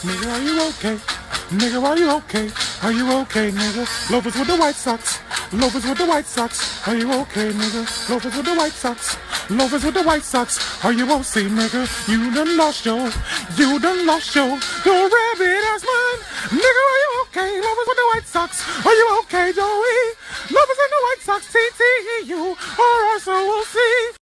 Nigga, are you okay? Nigga, are you okay? Are you okay, nigga? Loafers with the White Sox. Loafers with the White Sox. Are you okay, nigga? Loafers with the White Sox. Loafers with the White Sox. Are you okay, nigga? You done lost your rabbit ass mind. Nigga, are you okay? Loafers with the White Sox. Are you okay, Joey? Loafers with the White Sox. TTEU. Or also we'll see.